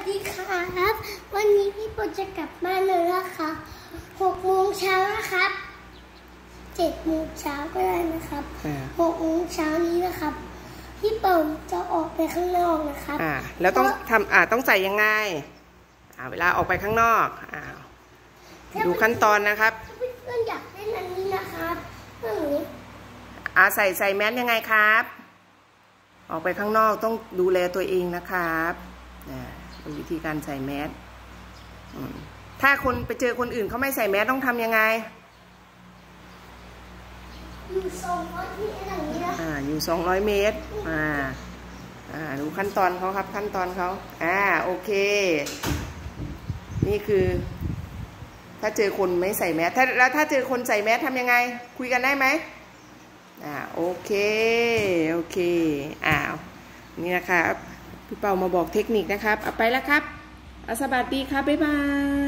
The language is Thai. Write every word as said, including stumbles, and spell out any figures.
ดีครับวันนี้พี่ปอจะกลับบ้านเลยนะคะหกโมงเช้านะครับเจ็ดโมงเช้าก็ได้นะครับหกโมงเช้านี้นะครับพี่ปอจะออกไปข้างนอกนะครับอ่าแล้วต้องทำอ่าต้องใส่ยังไงอ่าเวลาออกไปข้างนอกอ่าดูขั้นตอนนะครับเพื่อนอยากเล่นอันนี้นะครับเรื่องนี้อ่าใส่ใส่แมสยังไงครับออกไปข้างนอกต้องดูแลตัวเองนะครับอ่าดูวิธีการใส่แมสถ้าคนไปเจอคนอื่นเขาไม่ใส่แมสต้องทำยังไงอยู่สองร้อยเมตรอย่างนี้นะอ่าอยู่สองร้อยเมตรอ่าอ่าดูขั้นตอนเขาครับขั้นตอนเขาอ่าโอเคนี่คือถ้าเจอคนไม่ใส่แมสถ้าแล้วถ้าเจอคนใส่แมสทำยังไงคุยกันได้ไหมอ่าโอเคโอเคอ้าวนี่นะครับพี่เปามาบอกเทคนิคนะครับเอาไปแล้วครับสวัสดีครับบ๊ายบาย